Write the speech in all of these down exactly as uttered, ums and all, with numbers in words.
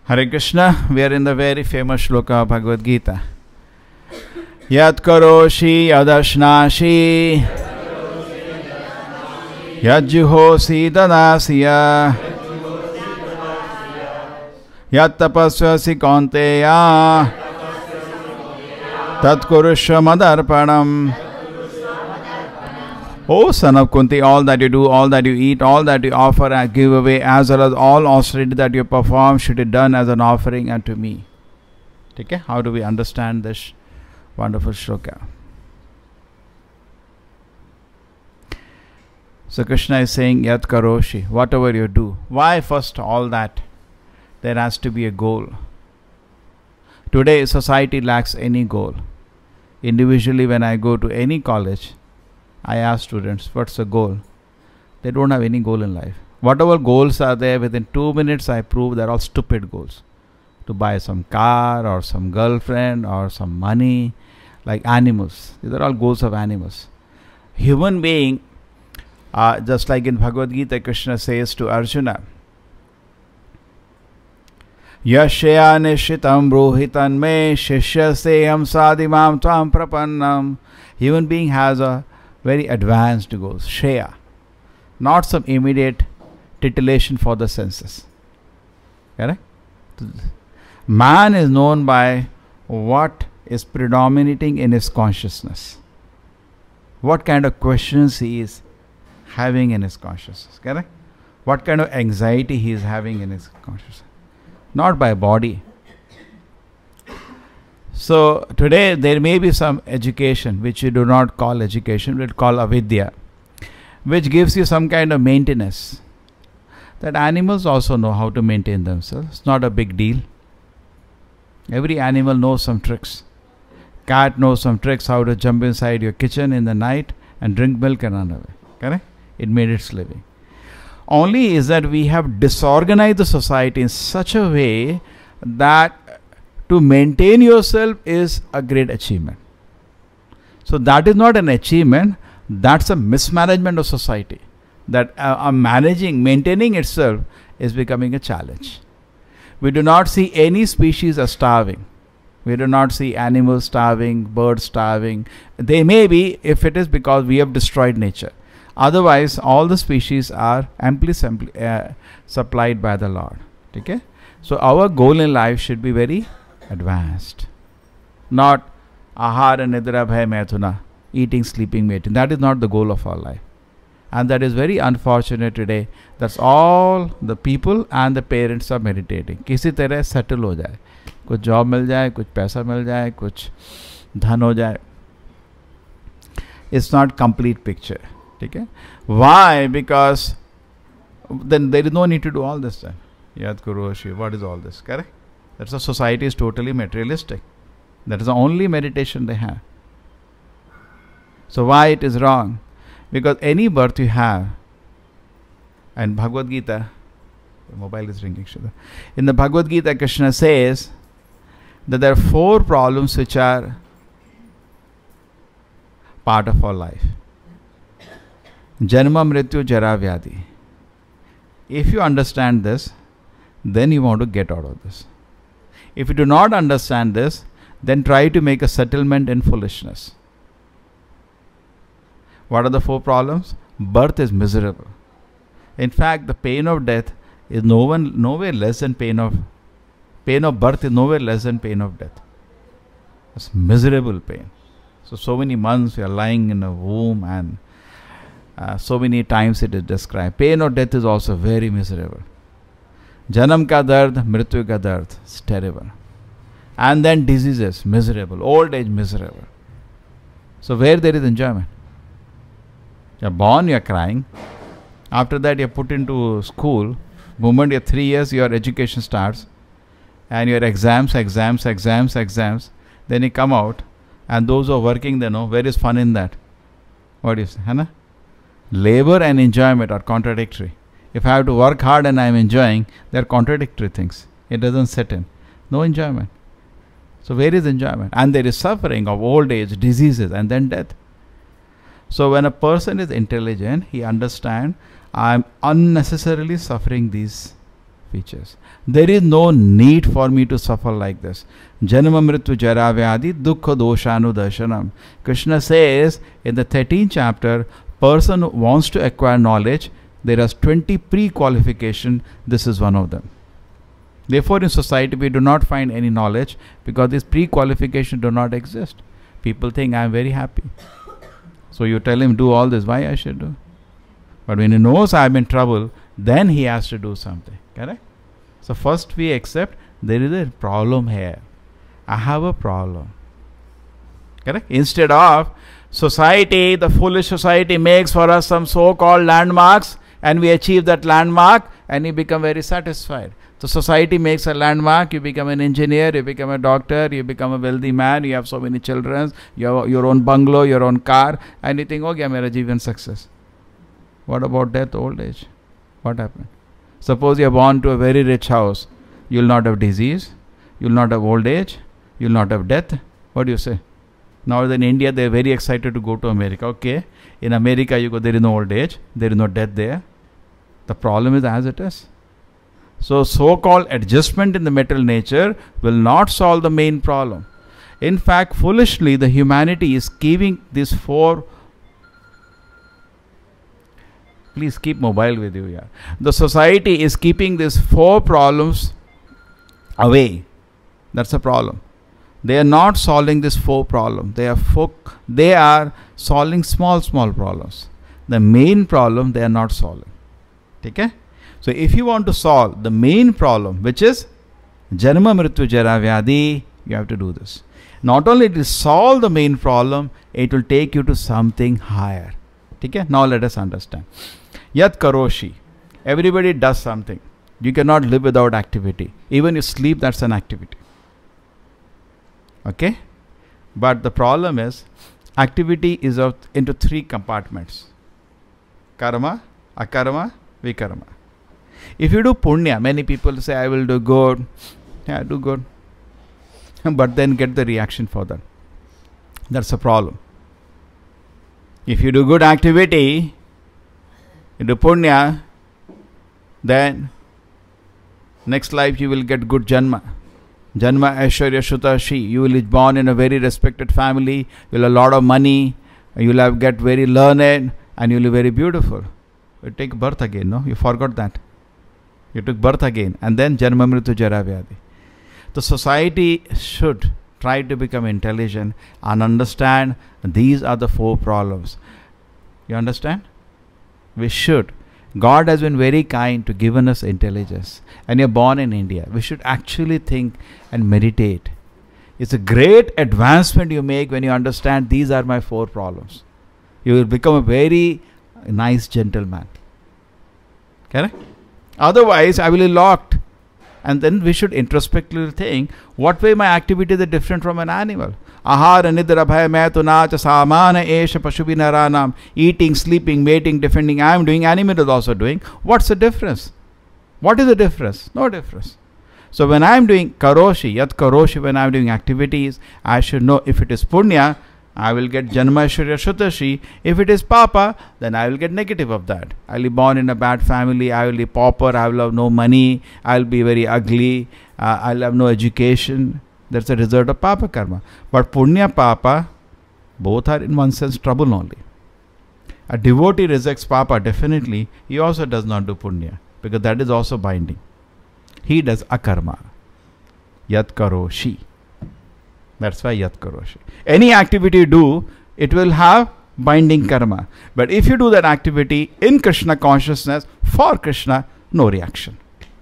Hare Krishna, we are in the very famous shloka of Bhagavad Gita. Yat karoṣi yad aśnāsi yad juhoṣi dadāsi yat tapasyasi kaunteya tat kuruṣva arpaṇam. O son of Kuntī, all that you do, all that you eat, all that you offer and give away, as well as all austerities that you perform, should be done as an offering unto me. Okay? How do we understand this wonderful shloka? So Krishna is saying, Yat karoṣi, whatever you do. Why first all that? There has to be a goal. Today society lacks any goal. Individually, when I go to any college, I ask students, what's the goal? They don't have any goal in life. Whatever goals are there, within two minutes I prove they're all stupid goals. To buy some car or some girlfriend or some money, like animals. These are all goals of animals. Human being, uh, just like in Bhagavad Gita, Krishna says to Arjuna, Yashya nishitam bruhitan me shishyaseham sadimam tvam prapannam. Human being has a very advanced goals, Shreya, not some immediate titillation for the senses. Correct? Man is known by what is predominating in his consciousness. What kind of questions he is having in his consciousness. Correct? What kind of anxiety he is having in his consciousness. Not by body. So today there may be some education which you do not call education, we will call avidya, which gives you some kind of maintenance. That animals also know how to maintain themselves. It's not a big deal. Every animal knows some tricks. Cat knows some tricks how to jump inside your kitchen in the night and drink milk and run away. Correct? It made its living. Only is that we have disorganized the society in such a way that to maintain yourself is a great achievement. So that is not an achievement, that's a mismanagement of society. That uh, uh, managing, maintaining itself is becoming a challenge. We do not see any species as starving. We do not see animals starving, birds starving. They may be if it is because we have destroyed nature. Otherwise, all the species are amply uh, supplied by the Lord. Okay? So our goal in life should be very advanced. Not ahara nidra bhaya maithuna, eating, sleeping, mating. That is not the goal of our life. And that is very unfortunate today. That's all the people and the parents are meditating. किसी तरह settle हो जाए, कुछ job मिल जाए, कुछ पैसा मिल जाए, कुछ धन हो जाए. It's not complete picture. Okay? Why? Because then there is no need to do all this then. Yat karoṣi, what is all this? Correct? That's a society is totally materialistic. That is the only meditation they have. So why it is wrong? Because any birth you have, and Bhagavad Gita, the mobile is ringing. In the Bhagavad Gita, Krishna says that there are four problems which are part of our life. Janma, Mrityu, Jara, Vyadhi. If you understand this, then you want to get out of this. If you do not understand this, then try to make a settlement in foolishness. What are the four problems? Birth is miserable. In fact, the pain of death is no one, nowhere less than pain of pain of birth is nowhere less than pain of death. It's miserable pain. So so many months we are lying in a womb, and uh, so many times it is described. Pain of death is also very miserable. Janam ka dard, mrityu ka dard. It's terrible. And then diseases, miserable. Old age, miserable. So where there is enjoyment? You are born, you are crying. After that you are put into school. Moment you're three years, your education starts. And your exams, exams, exams, exams. Then you come out. And those who are working, they know, where is fun in that? What do you say? Hana? Labor and enjoyment are contradictory. If I have to work hard and I am enjoying, they are contradictory things. It doesn't set in. No enjoyment. So where is enjoyment? And there is suffering of old age, diseases, and then death. So when a person is intelligent, he understands, I am unnecessarily suffering these features. There is no need for me to suffer like this. Janma mrityu jara vyadi dukkha doshanu darshanam. Krishna says in the thirteenth chapter, person who wants to acquire knowledge, there are twenty pre-qualifications. This is one of them. Therefore, in society, we do not find any knowledge because these pre-qualifications do not exist. People think, I am very happy. So you tell him, do all this. Why I should do? But when he knows I am in trouble, then he has to do something. Correct? So first we accept there is a problem here. I have a problem. Correct? Instead of society, the foolish society makes for us some so-called landmarks and we achieve that landmark and we become very satisfied. So society makes a landmark, you become an engineer, you become a doctor, you become a wealthy man, you have so many children, you have your own bungalow, your own car, and you think, okay, mera jeevan success. What about death, old age? What happened? Suppose you are born to a very rich house, you will not have disease, you will not have old age, you will not have death. What do you say? Now in India, they are very excited to go to America. Okay, in America you go, there is no old age, there is no death there. The problem is as it is. So, so-called adjustment in the material nature will not solve the main problem. In fact, foolishly, the humanity is keeping these four. Please keep mobile with you, yeah. The society is keeping these four problems away. That's a problem. They are not solving this four problem. They are fo- They are solving small, small problems. The main problem they are not solving. Okay? So if you want to solve the main problem, which is Janma Mrityu Jara Vyadi, you have to do this. Not only it will solve the main problem, it will take you to something higher. Okay? Now let us understand. Yat karoṣi. Everybody does something. You cannot live without activity. Even you sleep, that's an activity. Okay? But the problem is, activity is of, into three compartments. Karma, akarma, vikarma. If you do punya, many people say, I will do good. Yeah, do good. But then get the reaction for that. That's a problem. If you do good activity, you do punya, then next life you will get good janma. Janma aśnāsi juhoṣi. You will be born in a very respected family. You will have a lot of money. You will have get very learned and you will be very beautiful. You take birth again, no? You forgot that. You took birth again and then Janma Mrityu Jara Vyadi. The society should try to become intelligent and understand these are the four problems. You understand? We should. God has been very kind to given us intelligence. And you're born in India. We should actually think and meditate. It's a great advancement you make when you understand these are my four problems. You will become a very nice gentleman. Correct? Otherwise, I will be locked. And then we should introspectively think, what way my activities are different from an animal? Ahara nidra bhaya maito nacha samana esha pashubi naranam. Eating, sleeping, mating, defending, I am doing, animal is also doing. What's the difference? What is the difference? No difference. So when I am doing karoṣi, yat karoṣi, when I am doing activities, I should know if it is punya, I will get janma aśnāsi juhoṣi. If it is papa, then I will get negative of that. I will be born in a bad family, I will be pauper, I will have no money, I will be very ugly, uh, I will have no education. That's a result of papa karma. But punya, papa, both are in one sense trouble only. A devotee rejects papa, definitely, he also does not do punya, because that is also binding. He does akarma. Yat karoṣi. That's why yat karoṣi. Any activity you do, it will have binding karma. But if you do that activity in Krishna consciousness, for Krishna, no reaction.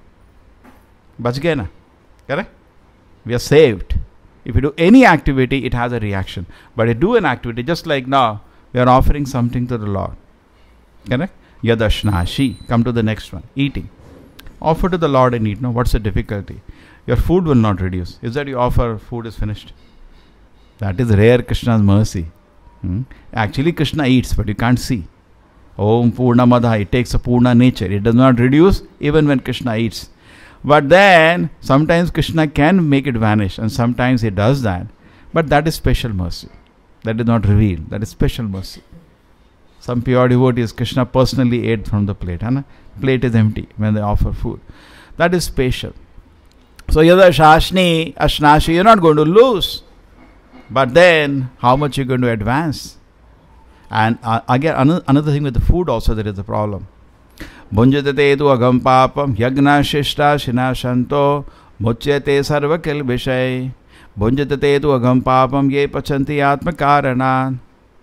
Bach gaye na? Correct? We are saved. If you do any activity, it has a reaction. But you do an activity, just like now, we are offering something to the Lord. Correct? Yad aśnāsi. Come to the next one. Eating. Offer to the Lord and eat. No, what's the difficulty? Your food will not reduce. Is that you offer, food is finished? That is rare Krishna's mercy. Hmm? Actually, Krishna eats, but you can't see. Om Purna Madha. It takes a Purna nature. It does not reduce even when Krishna eats. But then, sometimes Krishna can make it vanish, and sometimes he does that. But that is special mercy. That is not revealed. That is special mercy. Some pure devotees, Krishna personally ate from the plate. Huh? Plate is empty when they offer food. That is spatial. So yada shashni, aśnāsi, you're not going to lose. But then, how much you're going to advance? And uh, again, another, another thing with the food also, there is a problem. Bhunjate tu agam papam, yagna shishta shinashanto, muchyate sarva kilbishai. Bhunjate tu agam papam, ye pachanti atma karanan.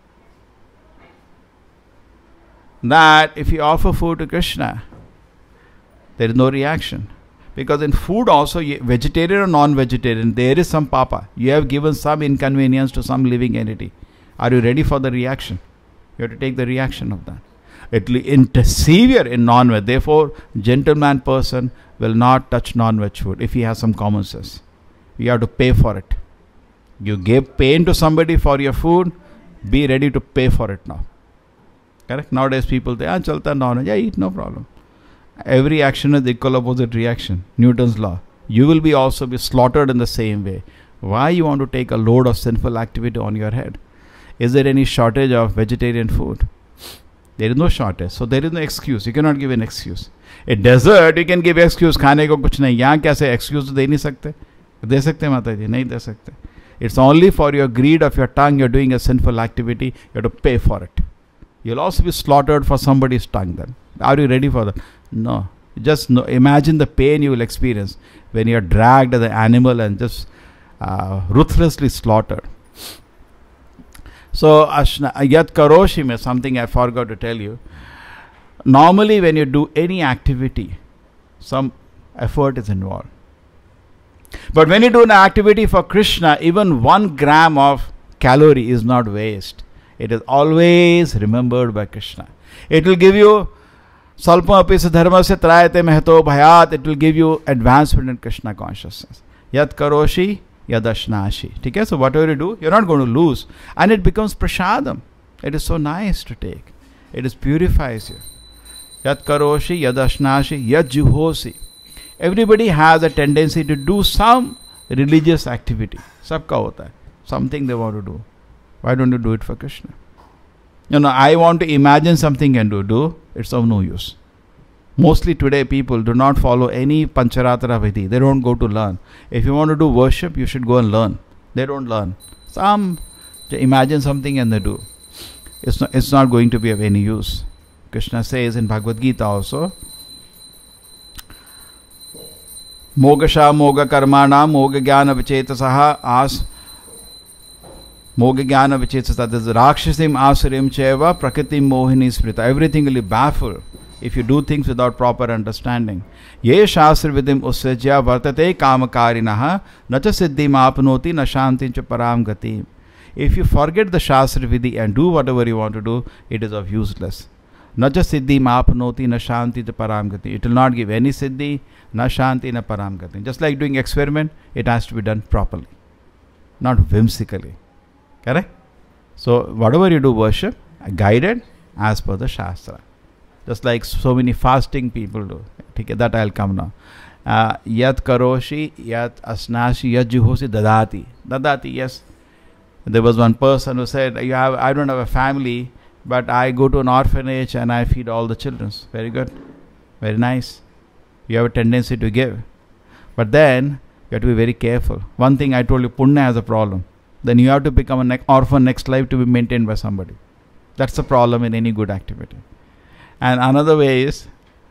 That if you offer food to Krishna, there is no reaction. Because in food also, vegetarian or non-vegetarian, there is some papa. You have given some inconvenience to some living entity. Are you ready for the reaction? You have to take the reaction of that. It will interfere in non-veg. Therefore, gentleman person will not touch non-veg food if he has some common sense. You have to pay for it. You gave pain to somebody for your food, be ready to pay for it now. Correct? Nowadays people say, ah, chalta non-veg, yeah, eat, no problem. Every action is equal opposite reaction. Newton's law. You will be also be slaughtered in the same way. Why you want to take a load of sinful activity on your head? Is there any shortage of vegetarian food? There is no shortage. So there is no excuse. You cannot give an excuse. A desert, you can give excuse. खाने को कुछ नहीं. यहाँ कैसे excuse दे नहीं सकते? दे सकते माता जी? नहीं दे सकते. It's only for your greed of your tongue. You're doing a sinful activity. You have to pay for it. You'll also be slaughtered for somebody's tongue then. Are you ready for that? No. Just no. Imagine the pain you will experience when you are dragged as an animal and just uh, ruthlessly slaughtered. So, yat karoṣi mein something I forgot to tell you. Normally when you do any activity, some effort is involved. But when you do an activity for Krishna, even one gram of calorie is not waste. It is always remembered by Krishna. It will give you salpam api dharma se trayate mehato bhayat. It will give you advancement in Krishna consciousness. Yat karoṣi, yad aśnāsi. Okay? So whatever you do, you're not going to lose. And it becomes prasadam. It is so nice to take. It is purifies you. Yat karoṣi, yad aśnāsi, yad juhoṣi. Everybody has a tendency to do some religious activity. Sabka hota hai. Something they want to do. Why don't you do it for Krishna? You know, I want to imagine something and do. Do. It's of no use. Mostly today people do not follow any pancharatra vidhi. They don't go to learn. If you want to do worship, you should go and learn. They don't learn. Some imagine something and they do. It's not, it's not going to be of any use. Krishna says in Bhagavad Gita also, Mogasha moga karmana moga jnana vichetasaha as moga jnana vichetasaha. That is rakshasim asurim cheva prakritim mohini sprita. Everything will be baffled if you do things without proper understanding. Ye shastra vidim usajya vartate kamakarinaha nacha siddhim apnoti na shantim cha param gatim. If you forget the shastra vidhi and do whatever you want to do, it is of useless. Nacha siddhim apnoti na shanti cha param gatim. It will not give any siddhi, na shanti na param gatim. Just like doing experiment, it has to be done properly, not whimsically. Correct? So whatever you do worship, guided as per the shastra. Just like so many fasting people do. Okay, that I'll come now. Uh, yat karoṣi, yat aśnāsi, yat juhoṣi, dadāti. Dadāti, yes. There was one person who said, "You have, I don't have a family, but I go to an orphanage and I feed all the children." Very good. Very nice. You have a tendency to give. But then, you have to be very careful. One thing I told you, punya has a problem. Then you have to become an orphan next life to be maintained by somebody. That's the problem in any good activity. And another way is,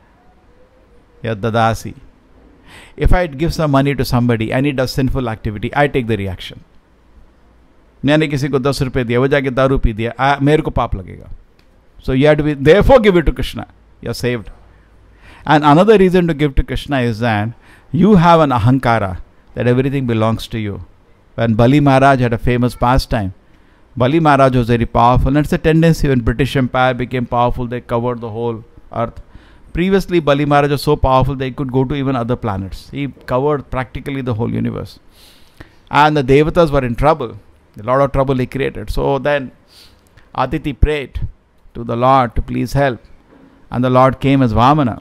yeah, dadāsi. If I give some money to somebody and he does sinful activity, I take the reaction. मैंने किसी को दस रुपए दिया, वो जाके दारू P दिया, मेरे को पाप लगेगा. So you have to be, therefore give it to Krishna. You are saved. And another reason to give to Krishna is that you have an ahankara, that everything belongs to you. When Bali Maharaj had a famous pastime, Bali Maharaj was very powerful, and it's a tendency when British Empire became powerful, they covered the whole earth. Previously, Bali Maharaj was so powerful they could go to even other planets. He covered practically the whole universe. And the Devatas were in trouble. A lot of trouble he created. So then Aditi prayed to the Lord to please help. And the Lord came as Vamana.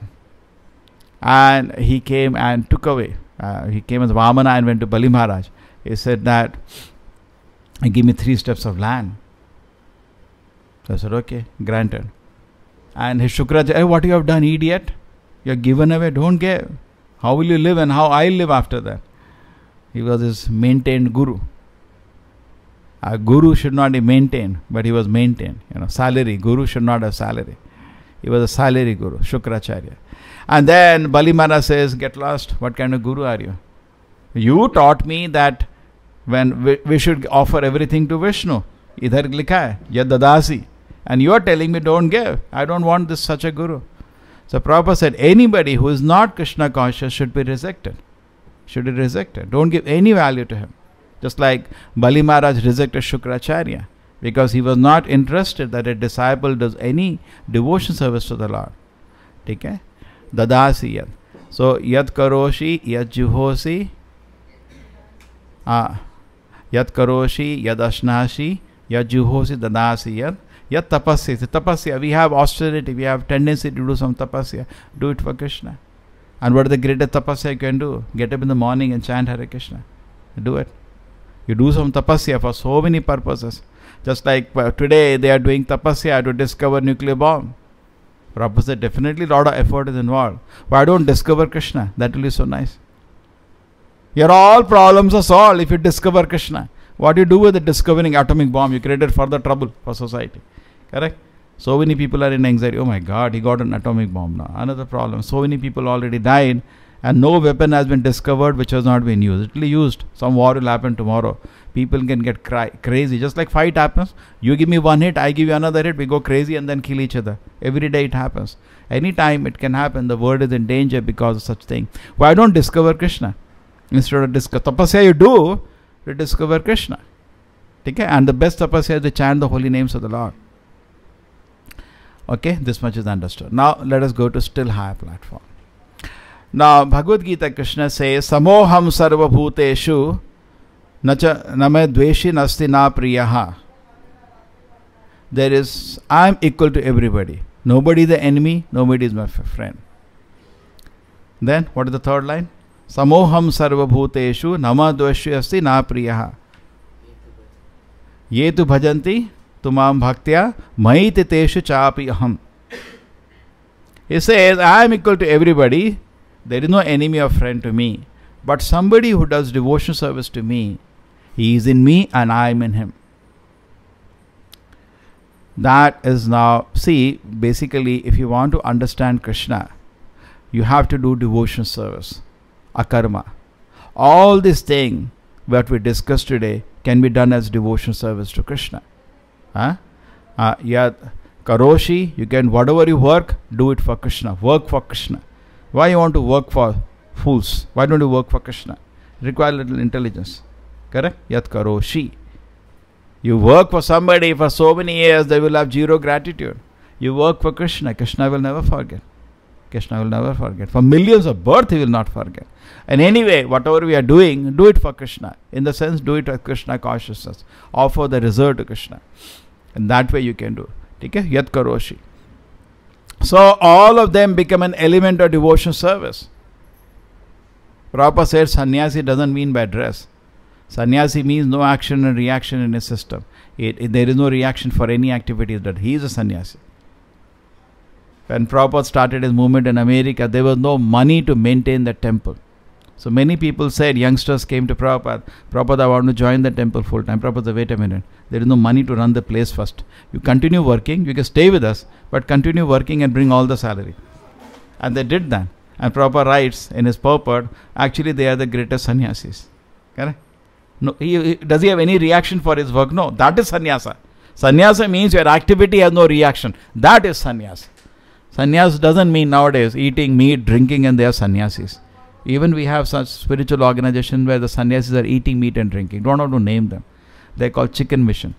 And he came and took away. Uh, he came as Vamana and went to Bali Maharaj. He said that, give me three steps of land. So I said, okay, granted. And his Shukracharya, hey, what you have done, idiot? You have given away, don't give. How will you live and how I live after that? He was his maintained guru. A guru should not be maintained, but he was maintained. You know, salary. Guru should not have salary. He was a salary guru, Shukracharya. And then Bali Maharaj says, get lost. What kind of guru are you? You taught me that when we, we should offer everything to Vishnu. Idhar likha hai, ya dadāsi. And you are telling me don't give. I don't want this such a guru. So Prabhupada said, anybody who is not Krishna conscious should be rejected. Should be rejected. Don't give any value to him. Just like Bali Maharaj rejected Shukracharya because he was not interested that a disciple does any devotion service to the Lord. Okay? Dadāsi yad. So yad karoṣi, yad juhoṣi, ah, yad karoṣi, yad aśnāsi, yad juhoṣi, dadāsi yad. Yat tapasyasi. Tapasya. We have austerity. We have tendency to do some tapasya. Do it for Krishna. And what is the greatest tapasya you can do? Get up in the morning and chant Hare Krishna. Do it. You do some tapasya for so many purposes. Just like uh, today they are doing tapasya to discover nuclear bomb. Prabhupada said definitely a lot of effort is involved. Why don't discover Krishna? That will be so nice. Your all problems are solved if you discover Krishna. What do you do with the discovering atomic bomb? You created further trouble for society. Correct? So many people are in anxiety. Oh my God, he got an atomic bomb now. Another problem. So many people already died and no weapon has been discovered which has not been used. It will be used. Some war will happen tomorrow. People can get cry, crazy. Just like fight happens. You give me one hit, I give you another hit. We go crazy and then kill each other. Every day it happens. Anytime it can happen. The world is in danger because of such thing. Why don't discover Krishna? Instead of discover tapasya you do to discover Krishna. Okay? And the best tapasya is to chant the holy names of the Lord. Okay, this much is understood. Now let us go to still higher platform. Now Bhagavad Gita Krishna says, Samoham sarva bhuteshu nacha name dveshi nasti na priyaha. There is, I am equal to everybody. Nobody is the enemy, nobody is my friend. Then what is the third line? Samoham sarva bhuteshu nama dveshi asti na priyaha. Ye tu bhajanti tumam bhaktya maiti teshu chapi aham. He says, I am equal to everybody. There is no enemy or friend to me. But somebody who does devotion service to me, he is in me and I am in him. That is now, see, basically if you want to understand Krishna, you have to do devotion service, akarma. All these things what we discussed today can be done as devotion service to Krishna. Huh? Uh, yeah, karoṣi, you can, whatever you work, do it for Krishna. Work for Krishna. Why you want to work for fools? Why don't you work for Krishna? Require little intelligence. Correct? Yat karoṣi. You work for somebody for so many years, they will have zero gratitude. You work for Krishna, Krishna will never forget. Krishna will never forget. For millions of births, he will not forget. And anyway, whatever we are doing, do it for Krishna. In the sense, do it with Krishna consciousness. Offer the result to Krishna. And that way you can do. Okay? Yat karoṣi. So all of them become an element of devotion service. Prabhupada said sannyasi doesn't mean by dress. Sannyasi means no action and reaction in his system. It, it, there is no reaction for any activity that he is a sannyasi. When Prabhupada started his movement in America, there was no money to maintain the temple. So many people said, youngsters came to Prabhupada, Prabhupada, I want to join the temple full time. Prabhupada said, wait a minute, there is no money to run the place first. You continue working, you can stay with us, but continue working and bring all the salary. And they did that. And Prabhupada writes in his purport, actually they are the greatest sannyasis. Correct? No, he, he, does he have any reaction for his work? No, that is sannyasa. Sannyasa means your activity has no reaction. That is sannyasa. Sannyas doesn't mean nowadays eating meat, drinking, and they are sannyasis. Even we have such spiritual organizations where the sannyasis are eating meat and drinking. Don't know to name them. They are called chicken mission.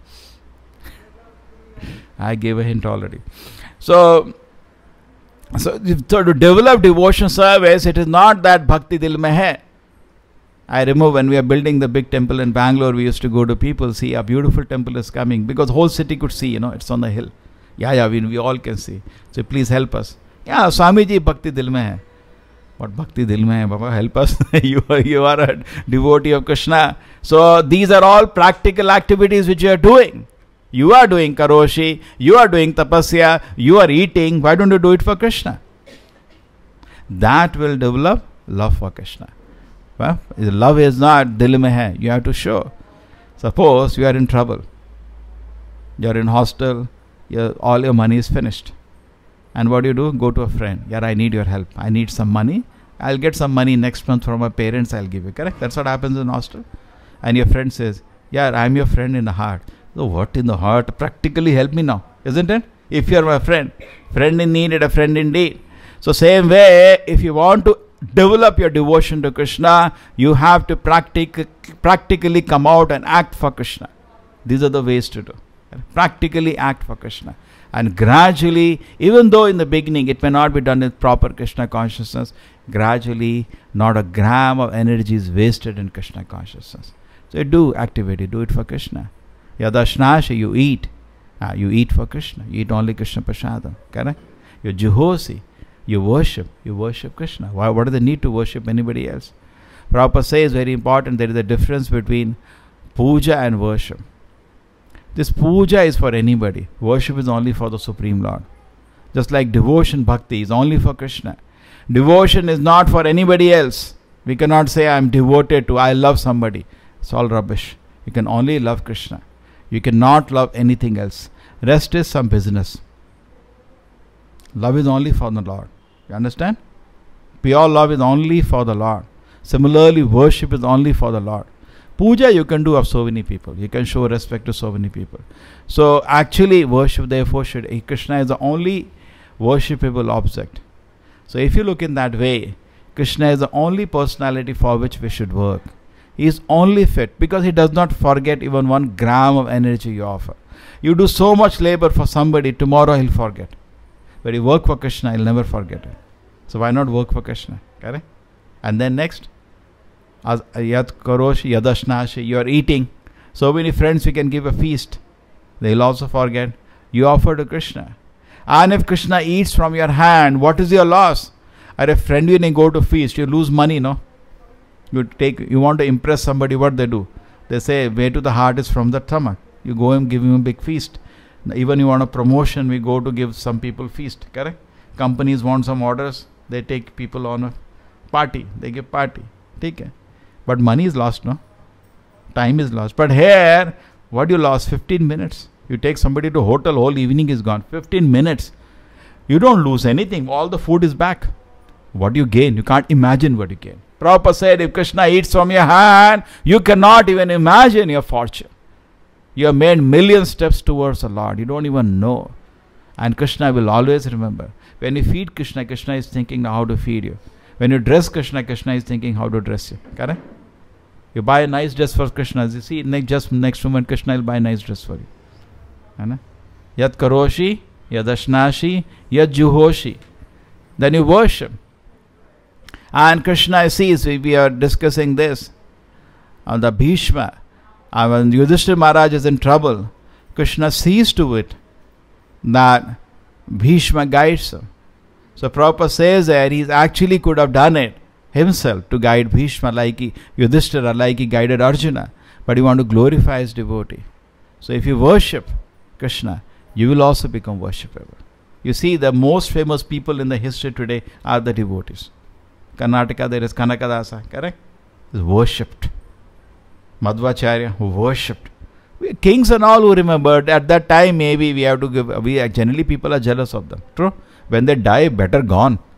I gave a hint already. So, so, so to develop devotion service, it is not that bhakti dil mein hai. I remember when we are building the big temple in Bangalore, we used to go to people, see a beautiful temple is coming, because whole city could see, you know, it's on the hill. Yeah, yeah, we, we all can see. So please help us. Yeah, Swami ji, bhakti dil mein hai. What bhakti dil mein hai, Baba? Help us. you, are, you are a devotee of Krishna. So these are all practical activities which you are doing. You are doing karoṣi, you are doing tapasya, you are eating. Why don't you do it for Krishna? That will develop Love for Krishna. Well, love is not dil mein hai. You have to show. Suppose you are in trouble. You are in hostel. Your, all your money is finished. And what do you do? Go to a friend. Yeah, I need your help. I need some money. I'll get some money next month from my parents. I'll give you. Correct? That's what happens in hostel. And your friend says, yeah, I'm your friend in the heart. So what in the heart? Practically help me now. Isn't it? If you are my friend. Friend in need and a friend indeed. So same way, if you want to develop your devotion to Krishna, you have to practic- practically come out and act for Krishna. These are the ways to do. Practically act for Krishna. And gradually, even though in the beginning it may not be done with proper Krishna consciousness, gradually not a gram of energy is wasted in Krishna consciousness. So you do activity, do it for Krishna. Yad aśnāsi, you eat. Ah, you eat for Krishna. You eat only Krishna prasadam. Correct? You're juhoṣi. You worship. You worship Krishna. Why? What is the need to worship anybody else? Prabhupada says very important, there is a difference between puja and worship. This puja is for anybody. Worship is only for the Supreme Lord. Just like devotion, bhakti is only for Krishna. Devotion is not for anybody else. We cannot say I am devoted to, I love somebody. It's all rubbish. You can only love Krishna. You cannot love anything else. Rest is some business. Love is only for the Lord. You understand? Pure love is only for the Lord. Similarly, worship is only for the Lord. Puja you can do of so many people. You can show respect to so many people. So actually worship therefore should, Krishna is the only worshipable object. So if you look in that way, Krishna is the only personality for which we should work. He is only fit because he does not forget even one gram of energy you offer. You do so much labor for somebody, tomorrow he'll forget. But you work for Krishna, he'll never forget it. So why not work for Krishna? Correct? And then next, Yat karoṣi, yad aśnāsi, you are eating. So many friends we can give a feast. They will also forget. You offer to Krishna. And if Krishna eats from your hand, what is your loss? Or a friend when you go to feast, you lose money, no? You take, you want to impress somebody, what they do? They say, way to the heart is from the stomach. You go and give him a big feast. Even you want a promotion, we go to give some people feast. Correct? Companies want some orders, they take people on a party. They give party. Take care. But money is lost, no? Time is lost. But here, what you lost? fifteen minutes. You take somebody to hotel, whole evening is gone. fifteen minutes. You don't lose anything. All the food is back. What do you gain? You can't imagine what you gain. Prabhupada said, if Krishna eats from your hand, you cannot even imagine your fortune. You have made million steps towards the Lord. You don't even know. And Krishna will always remember. When you feed Krishna, Krishna is thinking how to feed you. When you dress Krishna, Krishna is thinking how to dress you. Correct? You buy a nice dress for Krishna. You see, next, just next moment, Krishna will buy a nice dress for you. Yat karoṣi, yad aśnāsi, yad juhoṣi. Then you worship. And Krishna sees, we, we are discussing this. On the Bhishma, and when Yudhishthira Maharaj is in trouble, Krishna sees to it that Bhishma guides him. So Prabhupada says that he actually could have done it himself to guide Bhishma like he, Yudhishthira, like he guided Arjuna. But he want to glorify his devotee. So if you worship Krishna, you will also become worshipable. You see, the most famous people in the history today are the devotees. Karnataka, there is Kanakadasa, correct? Is worshipped. Madhvacharya, who worshipped. We, kings and all who remembered, at that time maybe we have to give, we generally people are jealous of them. True? When they die, better gone.